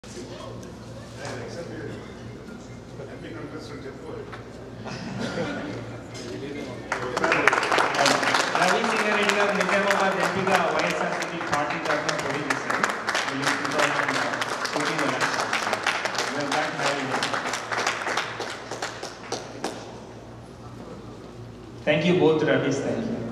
Rajesekar Reddy గారు నిజామాబాద్ ఎంపీగా YSRCP party తరఫున పోటీ చేశారు. 2014 election. Thank you both, Rajesh. Thank you.